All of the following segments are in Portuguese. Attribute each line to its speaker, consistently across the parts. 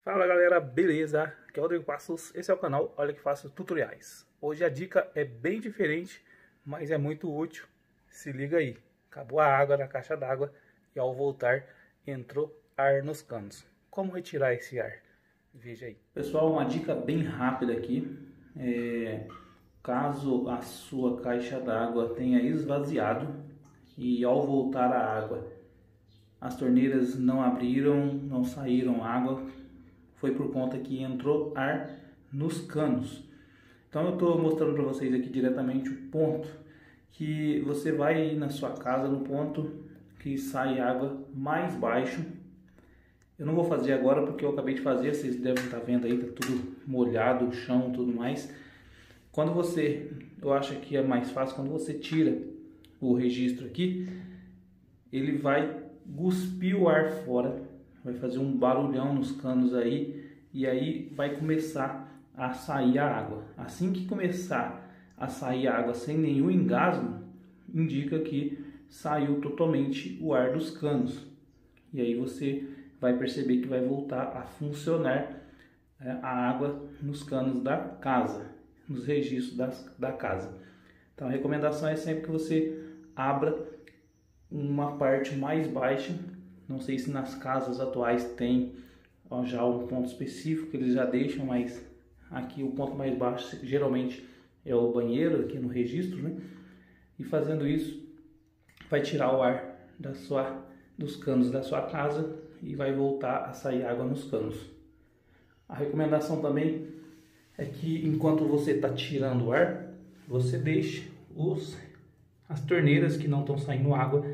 Speaker 1: Fala galera, beleza? Aqui é o Rodrigo Passos, esse é o canal Olha que Faço Tutoriais. Hoje a dica é bem diferente, mas é muito útil. Se liga aí, acabou a água na caixa d'água e ao voltar entrou ar nos canos. Como retirar esse ar? Veja aí. Pessoal, uma dica bem rápida aqui. Caso a sua caixa d'água tenha esvaziado e ao voltar a água as torneiras não abriram, não saíram água, foi por conta que entrou ar nos canos. Então eu estou mostrando para vocês aqui diretamente o ponto que você vai na sua casa, no ponto que sai água mais baixo. Eu não vou fazer agora porque eu acabei de fazer, vocês devem estar vendo aí, tá tudo molhado, o chão, tudo mais. Quando eu acho que é mais fácil quando você tira o registro aqui, ele vai cuspir o ar fora, vai fazer um barulhão nos canos aí, e aí vai começar a sair a água. Assim que começar a sair a água sem nenhum engasgo, indica que saiu totalmente o ar dos canos. E aí você vai perceber que vai voltar a funcionar a água nos canos da casa, nos registros da casa. Então a recomendação é sempre que você abra uma parte mais baixa. Não sei se nas casas atuais tem já um ponto específico que eles já deixam, mas aqui o ponto mais baixo geralmente é o banheiro, aqui no registro, né? E fazendo isso vai tirar o ar dos canos da sua casa e vai voltar a sair água nos canos. A recomendação também é que enquanto você está tirando o ar, você deixe as torneiras que não estão saindo água,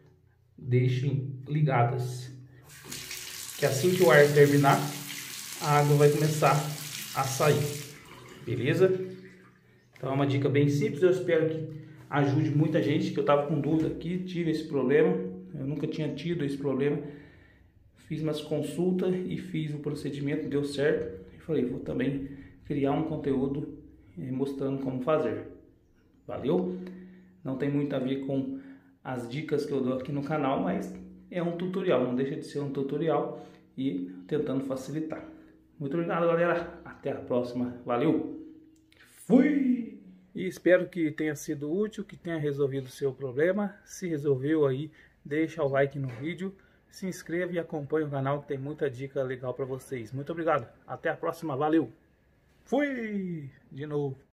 Speaker 1: deixem ligadas, que assim que o ar terminar, a água vai começar a sair, beleza? Então é uma dica bem simples, eu espero que ajude muita gente, que eu estava com dúvida aqui, tive esse problema, eu nunca tinha tido esse problema, fiz umas consultas e fiz o procedimento, deu certo, e falei, vou também criar um conteúdo mostrando como fazer. Valeu? Não tem muito a ver com as dicas que eu dou aqui no canal, mas é um tutorial, não deixa de ser um tutorial e tentando facilitar. Muito obrigado, galera. Até a próxima. Valeu! Fui! E espero que tenha sido útil, que tenha resolvido o seu problema. Se resolveu aí, deixa o like no vídeo, se inscreva e acompanhe o canal que tem muita dica legal para vocês. Muito obrigado. Até a próxima. Valeu! Fui! De novo.